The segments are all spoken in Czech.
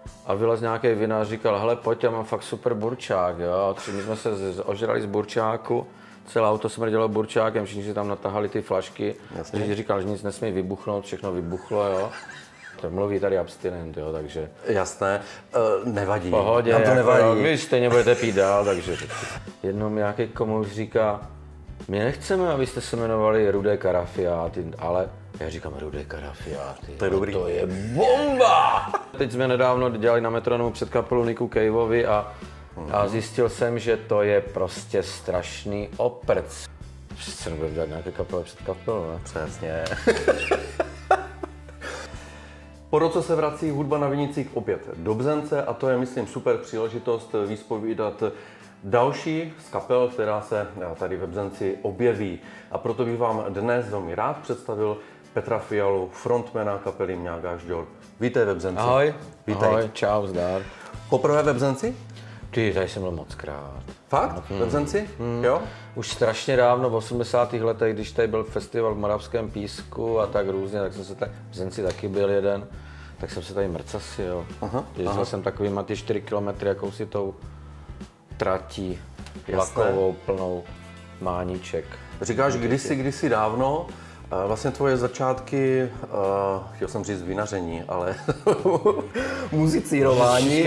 a vylez nějaký vinař, říkal, hele pojď, já mám fakt super burčák, jo. My jsme se ožrali z burčáku, celé auto smrdělo burčákem, všichni si tam natahali ty flašky, takže říkal, že nic nesmí vybuchnout, všechno vybuchlo, jo. To mluví tady abstinent, jo, takže... Jasné, nevadí. V pohodě, nám to nevadí. Vy stejně budete pít dál, takže... Jednou nějaký komuž říká, my nechceme, abyste se jmenovali Rudé Karafiáty, ale já říkám Rudé Karafiáty. To je dobrý. To je bomba! Teď jsme nedávno dělali na Metronomu před kapelu Niku Caveovi a zjistil jsem, že to je prostě strašný oprc. Přece nebudeme dělat nějaké kapele před kapelou, ne? Přesně. Po roce se vrací hudba na Vinicích opět do Bzence a to je, myslím, super příležitost vyspovídat další z kapel, která se tady ve Bzenci objeví. A proto bych vám dnes velmi rád představil Petra Fialu, frontmana kapely Mňága Žďor. Vítej ve Bzenci. Ahoj. Vítej. Ahoj, čau, zdar. Poprvé ve Bzenci? Ty, tady jsem byl mockrát. Fakt? Ve Bzenci? Jo? Už strašně dávno, v 80. letech, když tady byl festival v Moravském Písku a tak různě, tak jsem se tady, v Bzenci taky byl jeden, tak jsem se tady mrcasil. Jezdil jsem takovýma ty 4 kilometry jakousi tou tratí vlakovou plnou máníček. Říkáš kdysi dávno, vlastně tvoje začátky, chtěl jsem říct vinaření, ale muzicírování.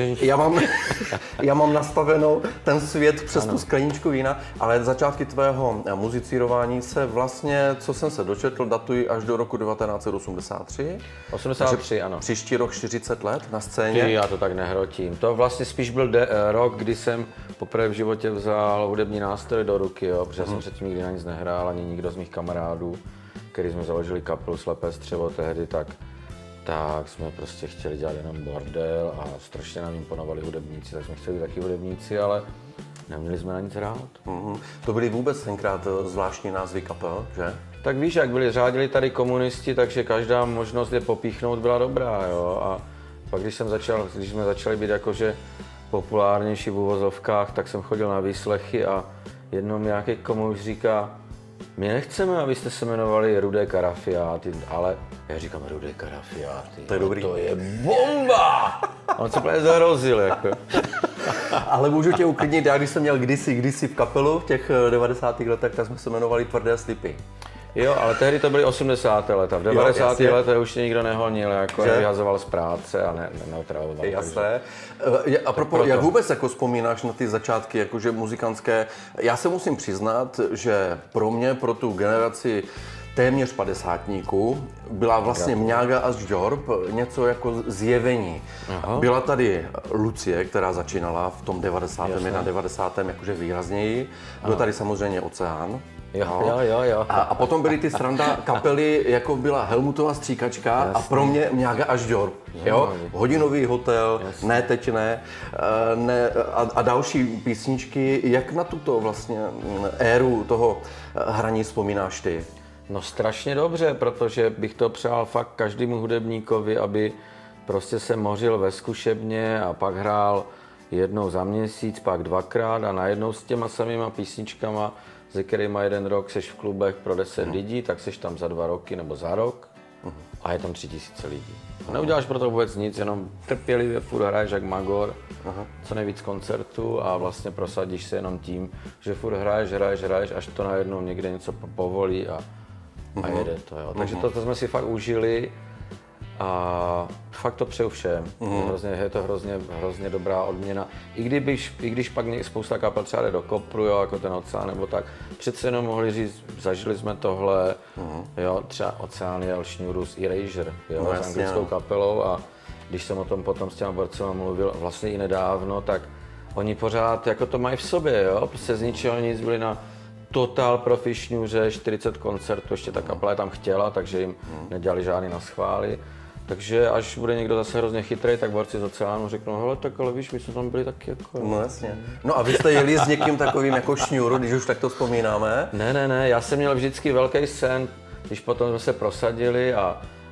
Já mám nastavenou ten svět přes tu skleničku vína, ale začátky tvého muzicírování se vlastně, co jsem se dočetl, datují až do roku 1983. 83, ano. Příští rok 40 let na scéně. Já to tak nehrotím. To vlastně spíš byl rok, kdy jsem poprvé v životě vzal hudební nástroj do ruky, jo, protože jsem předtím nikdy na nic nehrál, ani nikdo z mých kamarádů, který jsme založili kapelu Slepé střevo tehdy, tak jsme prostě chtěli dělat jenom bordel a strašně nám imponovali hudebníci, tak jsme chtěli taky hudebníci, ale neměli jsme na nic hrát. To byly vůbec tenkrát zvláštní názvy kapel, že? Tak víš, jak řádili tady komunisti, takže každá možnost je popíchnout byla dobrá, jo. A pak když jsme začali být jakože populárnější v uvozovkách, tak jsem chodil na výslechy a jednou nějaký komuž říká, my nechceme, abyste se jmenovali Rudé Karafiáty, ale já říkám Rudé Karafiáty. To je dobrý. To je bomba! On se úplně zahrozil, jako. Ale můžu tě uklidnit, já když jsem měl kdysi v kapelu v těch 90. letech, tak jsme se jmenovali Tvrdé slipy. Jo, ale tehdy to byly 80. leta. V 90. letech už tě nikdo nehonil, jako vyhazoval z práce a neutraloval. Jasné. A propos, jak vůbec jako vzpomínáš na ty začátky jakože muzikantské? Já se musím přiznat, že pro mě, pro tu generaci téměř padesátníků, byla vlastně Mňága a Žďorb něco jako zjevení. Aha. Byla tady Lucie, která začínala v tom 91. 90. jakože výrazněji. Byl tady samozřejmě Oceán. Jo. A potom byly ty sranda kapely, jako byla Helmutova stříkačka. Jasný. A pro mě Mňága a Žďorb. Jo? Hodinový hotel, jasný. Ne teď ne, a další písničky. Jak na tuto vlastně éru toho hraní vzpomínáš ty? No strašně dobře, protože bych to přál fakt každému hudebníkovi, aby prostě se mořil ve zkušebně a pak hrál jednou za měsíc, pak dvakrát a najednou s těma samýma písničkama, ze kterýma jeden rok seš v klubech pro 10 lidí, tak seš tam za 2 roky nebo za rok a je tam 3000 lidí. A neuděláš pro to vůbec nic, jenom trpělivě furt hraješ jak magor, co nejvíc koncertů a vlastně prosadíš se jenom tím, že furt hraješ, až to najednou někde něco povolí a jede to, jo. Takže to jsme si fakt užili a fakt to přeju všem. Je to hrozně dobrá odměna. I když pak spousta kapel třeba jde do kopru, jo, jako ten Oceán nebo tak, přece jenom mohli říct, zažili jsme tohle, jo, třeba Oceán jel šňůru s Erasure, jo, s anglickou kapelou a když jsem o tom potom s těma borcema mluvil vlastně i nedávno, tak oni pořád jako to mají v sobě, jo, prostě z ničeho nic byli na totál profi šňůře, 40 koncertů, ještě ta kapela je tam chtěla, takže jim nedělali žádný naschvály. Takže až bude někdo zase hrozně chytrý, tak borci z Oceánu řeknou, hele, tak ale víš, my jsme tam byli taky jako... No jasně. No a vy jste jeli s někým takovým jako šňůru, když už tak to vzpomínáme? Ne, já jsem měl vždycky velký sen, když potom jsme se prosadili a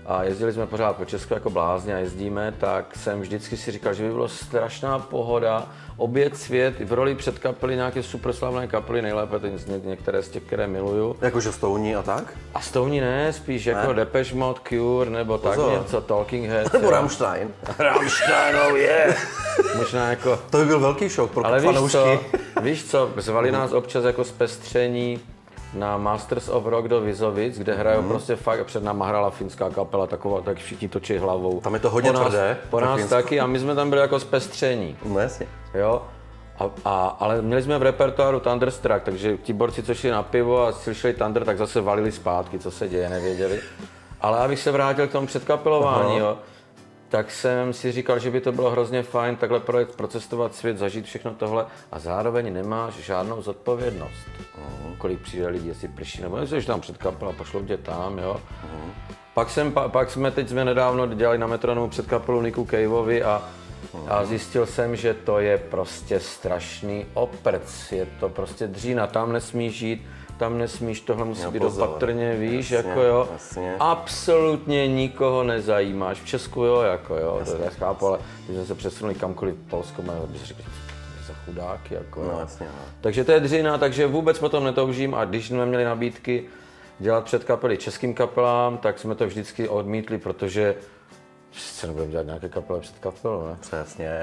a jezdili jsme pořád po Česku jako blázni a jezdíme, tak jsem vždycky si říkal, že by bylo strašná pohoda objet svět v roli předkapely nějaké superslavné kapely, nejlépe některé z těch, které miluju. Jakože Stouní a tak? A Stouní ne, spíš ne? Jako Depeche Mode, Cure, nebo tak něco, Talking Heads. Nebo Rammstein. Rammstein, oh yeah! Možná jako... To by byl velký šok pro fanoušky. Víš co, zvali nás občas jako zpestření na Masters of Rock do Vizovic, kde hrajou prostě fakt, před náma hrála finská kapela, taková, tak všichni točí hlavou. Tam je to hodně tvrdé. Po nás taky a my jsme tam byli jako zpestření. No jasně. Jo? Ale měli jsme v repertoáru Thunderstruck, takže ti borci, co šli na pivo a slyšeli Thunder, tak zase valili zpátky, co se děje, nevěděli. Ale abych se vrátil k tomu předkapelování, jo, tak jsem si říkal, že by to bylo hrozně fajn takhle procestovat svět, zažít všechno tohle a zároveň nemáš žádnou zodpovědnost. Kolik přijde lidí, jestli prší, nebo jsi tam před kapela, pošlou tě tam, jo. Pak jsme nedávno dělali na Metronomu před kapelu Niku Caveovi a zjistil jsem, že to je prostě strašný oprc, je to prostě dřína, tam nesmíš žít, tam nesmíš, tohle musí být opatrně, víš, jasně, jako jo. Jasně. Absolutně nikoho nezajímáš, v Česku jo, jako jo, to já chápu, ale když jsme se přesunuli kamkoliv v Polsku, bys řekl, za chudáky, jako jo. Jasně, no. Takže to je dřina, takže vůbec potom netoužím a když jsme měli nabídky dělat před kapely českým kapelám, tak jsme to vždycky odmítli, protože se nebudeme dělat nějaké kapele před kapelou, ne? Přesně.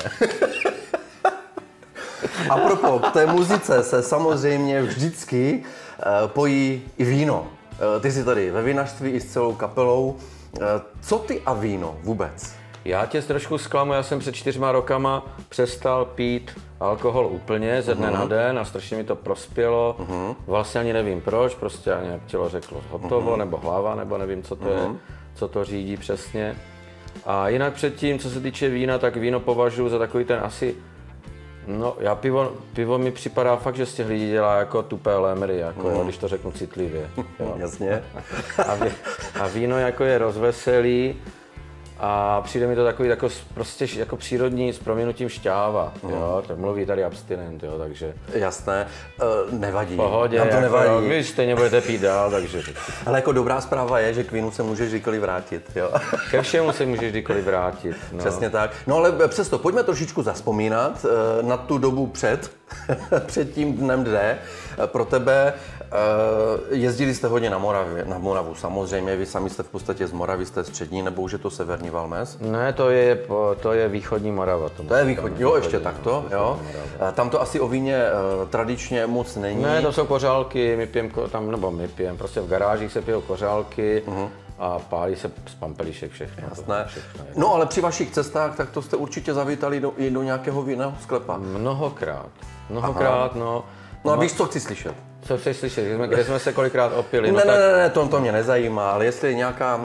A propos, k té muzice se samozřejmě vždycky pojí i víno. Ty jsi tady ve vinařství i s celou kapelou. Co ty a víno vůbec? Já tě trošku zklamu, já jsem před 4 rokama přestal pít alkohol úplně ze dne na den a strašně mi to prospělo. Vlastně ani nevím proč, prostě nějak tělo řeklo hotovo, nebo hlava, nebo nevím, co to je, co to řídí přesně. A jinak předtím, co se týče vína, tak víno považuji za takový ten asi, no já pivo mi připadá fakt, že z těch lidí dělá jako tupé lémry, jako, když to řeknu citlivě. Jasně. A víno jako je rozveselý a přijde mi to takový prostě jako přírodní s proměnutím šťáva, jo, tak mluví tady abstinent, jo, takže... Jasné, nevadí. Pohodě, nám to nevadí. Vy stejně budete pít dál, takže... Ale jako dobrá zpráva je, že k vínu se můžeš kdykoliv vrátit, jo. Ke všemu se můžeš kdykoliv vrátit, no. Přesně tak. No ale přesto, pojďme trošičku zazpomínat na tu dobu před tím dnem D. Pro tebe jezdili jste hodně na Moravu, samozřejmě, vy sami jste v podstatě z Moravy, jste střední, nebo už je to severní Valmes? Ne, to je východní Morava. To je východní, jo, ještě takto, jo. Tam to asi o víně tradičně moc není. Ne, to jsou kořálky, my pijeme tam, prostě v garážích se pijou kořálky. A pálí se z pampelišek všechno. Jasné. No ale při vašich cestách, tak to jste určitě zavítali i do nějakého vinného sklepa. Mnohokrát, no. No a víš, co chci slyšet? Co chceš slyšet? Kde jsme se kolikrát opili? Ne, to mě nezajímá, ale jestli je nějaká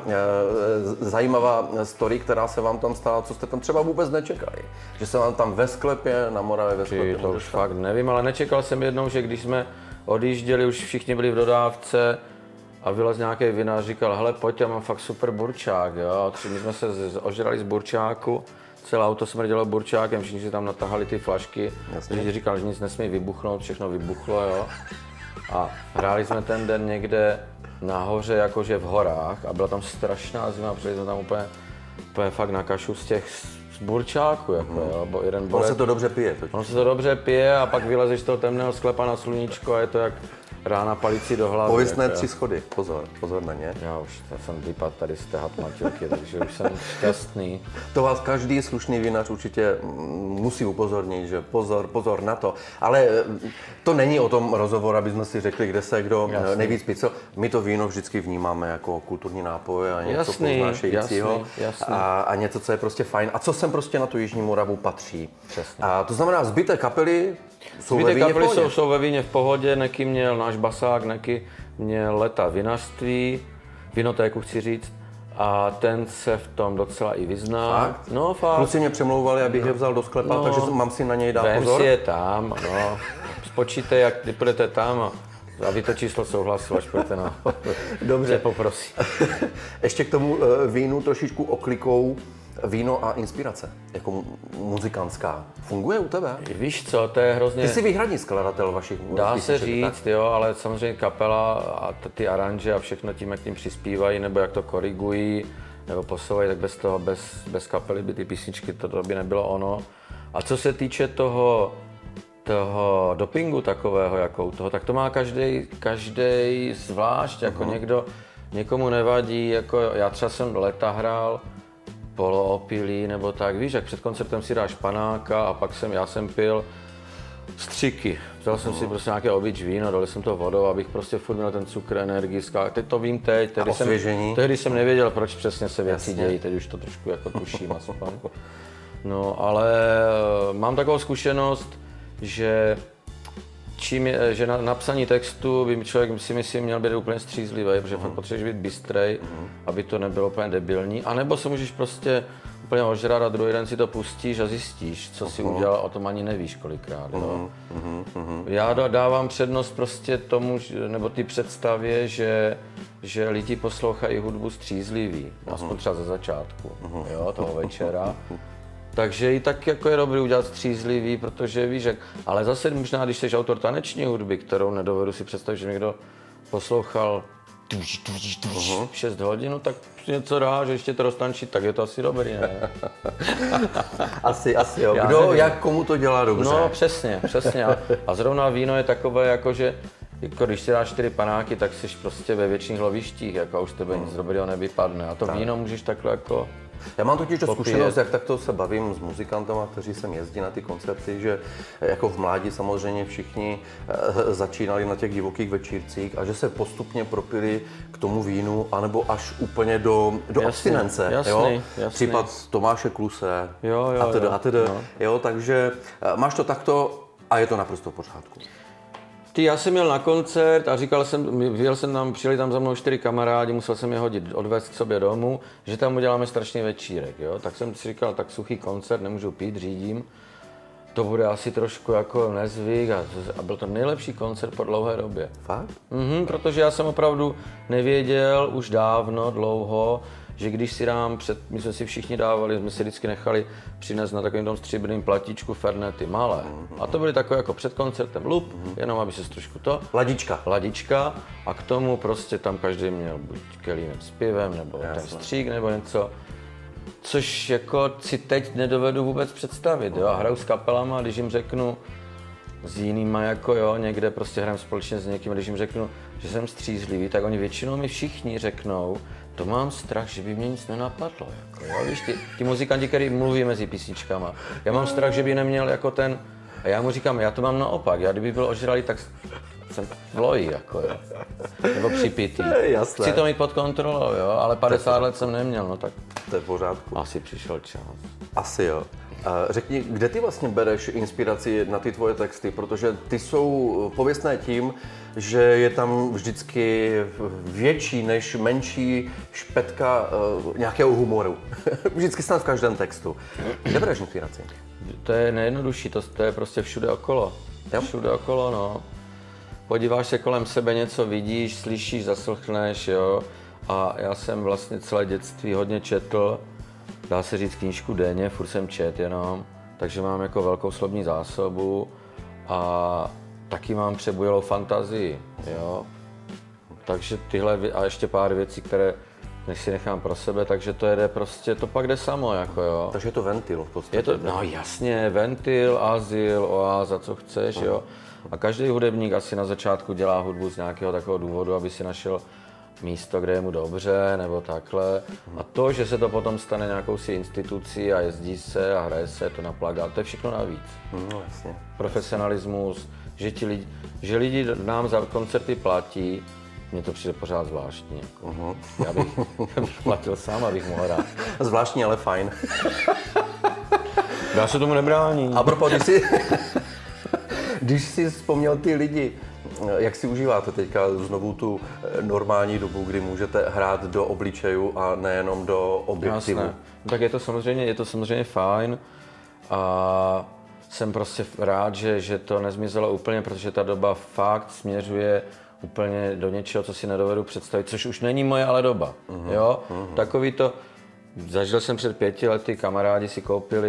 zajímavá story, která se vám tam stala, co jste tam třeba vůbec nečekali. Že se vám tam ve sklepě, na Moravě ve sklepě to už fakt nevím, ale nečekal jsem jednou, že když jsme odjížděli, už všichni byli v dodávce, a vylez nějaký vinař, říkal, hele, pojď, já mám fakt super burčák, jo. My jsme se ožrali z burčáku, celé auto smrdělo burčákem, všichni si tam natahali ty flašky. Když říkal, že nic nesmí vybuchnout, všechno vybuchlo, jo. A hráli jsme ten den někde nahoře, jakože v horách a byla tam strašná zima, protože jsme tam úplně fakt na kašu z burčáku, jako, jo. Ono se to dobře pije. Ono se to dobře pije a pak vylezeš z toho temného sklepa na sluníčko a je to jak rána palicí do hlavy. Pověstné 3 schody, pozor na ně. Já už jsem vypadl tady z té hatmatilky, takže už jsem šťastný. To vás každý slušný vinař určitě musí upozornit, že pozor na to. Ale to není o tom rozhovor, aby jsme si řekli, kde se kdo nejvíc pít. My to víno vždycky vnímáme jako kulturní nápoj a něco poznášejícího a něco, co je prostě fajn a co sem prostě na tu Jižní Moravu patří. Přesně. A to znamená, zbytek kapely jsou ve víně v pohodě, Neky měl náš basák, Neky měl leta vinařství, vinotéku chci říct, a ten se v tom docela i vyzná. Fakt? No fakt. Kluci mě přemlouvali, abych je vzal do sklepa, takže mám si na něj dát pozor. Vem si je tam, no. Spočítej, jak ty půjdete tam a vy to číslo souhlasu, až půjdete na... Dobře. Poprosím. Ještě k tomu vínu trošičku oklikou. Víno a inspirace, jako muzikantská, funguje u tebe? Víš co, to je hrozně... Ty jsi výhradní skladatel vašich Dá písniček, se říct, jo, ale samozřejmě kapela a ty aranže a všechno tím, jak tím přispívají, nebo jak to korigují, nebo posouvají, tak bez kapely by ty písničky, to by nebylo ono. A co se týče toho dopingu takového, jako u toho, tak to má každý zvlášť, jako někomu nevadí, jako já třeba jsem leta hrál poloopilý nebo tak, víš, jak před koncertem si dáš panáka a pak já jsem pil střiky. Vzal jsem si prostě nějaké obyč víno, dal jsem to vodou, abych prostě furt měl ten cukr, energii, teď to vím teď, tehdy jsem nevěděl, proč přesně se věci dějí, teď už to trošku jako tuším aspoň. No, ale mám takovou zkušenost, že že na napsaní textu by člověk si myslím měl být úplně střízlivý, protože fakt potřebuješ být bystrej, aby to nebylo úplně debilní. A nebo se můžeš prostě úplně ožrat a druhý den si to pustíš a zjistíš, co si udělal, o tom ani nevíš kolikrát. Jo. Já dávám přednost prostě tomu, nebo ty představě, že lidi poslouchají hudbu střízlivý, aspoň třeba ze začátku, jo, toho večera. Takže i tak jako je dobrý udělat střízlivý, protože víš, ale zase možná, když jsi autor taneční hudby, kterou nedovedu si představit, že někdo poslouchal 6 hodin, tak něco dá, že ještě to roztančí, tak je to asi dobrý, ne? asi jo. Kdo, jak komu to dělá dobře? No přesně. A zrovna víno je takové, jako že jako když si dáš 4 panáky, tak jsi prostě ve věčných lovištích, jako už tebe nic dobrého nevypadne. A to víno můžeš takhle jako... Já mám totiž zkušenost, jak takto se bavím s muzikantama, kteří sem jezdí na ty koncerty, že jako v mládí samozřejmě všichni začínali na těch divokých večírcích a že se postupně propili k tomu vínu, anebo až úplně do abstinence. Jasný. Případ Tomáše Kluse a tedy. Jo, takže máš to takto a je to naprosto v pořádku. Já jsem měl na koncert a přijeli tam za mnou 4 kamarádi, musel jsem je odvést k sobě domů, že tam uděláme strašný večírek, jo. Tak jsem si říkal, tak suchý koncert, nemůžu pít, řídím. To bude asi trošku jako nezvyk a byl to nejlepší koncert po dlouhé době. Fakt? Protože já jsem opravdu nevěděl už dlouho, že když si dám my jsme si všichni dávali, jsme si vždycky nechali přinést na takovým tom stříbrným platíčku Fernety malé. A to byly takové jako před koncertem lup, jenom aby se trošku to... Ladička a k tomu prostě tam každý měl buď kelímek s pivem, nebo ten střík, nebo něco. Což jako si teď nedovedu vůbec představit, jo. A hraju s kapelama, když jim řeknu s jinýma jako jo, někde prostě hraju společně s někým, když jim řeknu, že jsem střízlivý, tak oni většinou mi všichni řeknou, to mám strach, že by mě nic nenapadlo. Jako, jo? Víš, ti muzikanti, kteří mluví mezi písničkama. Já mám strach, že by neměl jako ten... A já mu říkám, já to mám naopak. Já kdyby byl ožralý, tak jsem v loji, jako jo. Nebo připitý. Chci to mít pod kontrolou, jo, ale 50 let jsem neměl, no tak... To je v pořádku. Asi přišel čas. Asi jo. Řekni, kde ty vlastně bereš inspiraci na ty tvoje texty, protože ty jsou pověstné tím, že je tam vždycky větší než menší špetka nějakého humoru. Vždycky snad v každém textu. Kde bereš inspiraci? To je nejjednodušší, to je prostě všude okolo. Jo? Všude okolo, no. Podíváš se kolem sebe, něco vidíš, slyšíš, zaslchneš, jo. A já jsem vlastně celé dětství hodně četl, dá se říct knížku denně, furt jsem čet jenom, takže mám jako velkou slovní zásobu a taky mám přebujelou fantazii, jo. Takže tyhle a ještě pár věcí, které si nechám pro sebe, takže to jede prostě, to pak jde samo, jako jo. Takže je to ventil v podstatě. Je to, no jasně, ventil, azyl, oáza, co chceš, jo. A každý hudebník asi na začátku dělá hudbu z nějakého takového důvodu, aby si našel místo, kde je mu dobře, nebo takhle. A to, že se to potom stane nějakou si institucí a jezdí se a hraje se to na plagát, to je všechno navíc. No, jasně. Profesionalismus, že lidi nám za koncerty platí, mně to přijde pořád zvláštní. Jako. Já bych platil sám, abych mohl hrát. Zvláštní, ale fajn. Já se tomu nebrání. A propos, když jsi vzpomněl ty lidi, jak si užíváte teďka znovu tu normální dobu, kdy můžete hrát do obličejů a nejenom do objektivu? Jasné. Tak je to samozřejmě fajn a jsem prostě rád, že to nezmizelo úplně, protože ta doba fakt směřuje úplně do něčeho, co si nedovedu představit, což už není moje ale doba, jo? Takový to, zažil jsem před 5 lety, kamarádi si koupili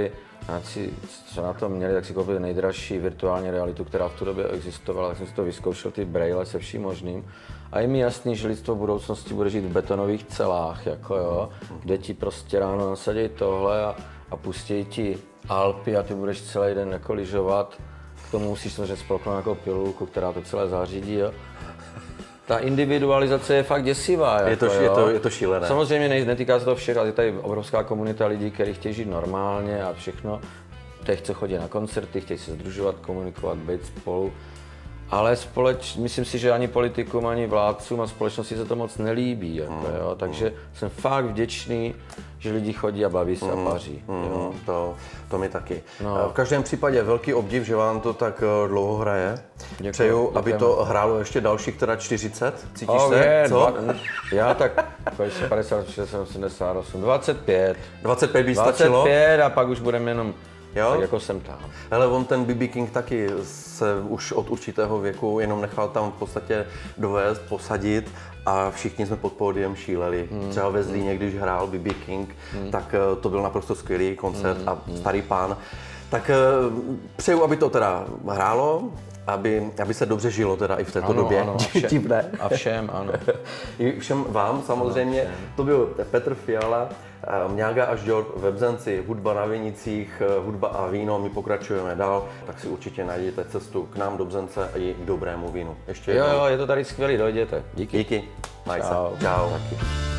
co na to měli, tak si koupili nejdražší virtuální realitu, která v tu době existovala, tak jsem si to vyzkoušel, ty brejle se vším možným. A je mi jasný, že lidstvo v budoucnosti bude žít v betonových celách, jako jo, kde ti prostě ráno nasadí tohle a pustí ti Alpy a ty budeš celý den jako lyžovat. K tomu musíš samozřejmě spolknout nějakou pilulku, která to celé zařídí, jo. Ta individualizace je fakt děsivá. Jako, je to šílené. Samozřejmě netýká se to všech, ale je tady obrovská komunita lidí, kteří chtějí žít normálně a všechno. Těch, co chodí na koncerty, chtějí se sdružovat, komunikovat, být spolu. Ale myslím si, že ani politikům, ani vládcům a společnosti se to moc nelíbí. Jako, jo? Takže jsem fakt vděčný, že lidi chodí a baví se a paří. Jo? To mi taky. No. V každém případě velký obdiv, že vám to tak dlouho hraje. Přeju, aby to hrálo ještě dalších teda 40. Cítíš se? Co? Já tak 50, 60, 78, 25. 25 by stačilo? 25 a pak už budeme jenom jo? tak jako jsem tam. Hele, on ten BB King taky se už od určitého věku jenom nechal tam v podstatě dovést, posadit a všichni jsme pod pódiem šíleli. Třeba ve Zlíně, když hrál BB King, tak to byl naprosto skvělý koncert a starý pán. Tak přeju, aby to teda hrálo, aby se dobře žilo teda i v této době. Ano, a všem, ano. I všem vám samozřejmě. To byl Petr Fiala, Mňága a Žďor ve Bzenci, hudba na Vinicích, hudba a víno, my pokračujeme dál, tak si určitě najděte cestu k nám do Bzence i k dobrému vínu. Ještě jo, je to tady skvělý, dojděte. Díky. Díky. Majsa. Čau. Taky.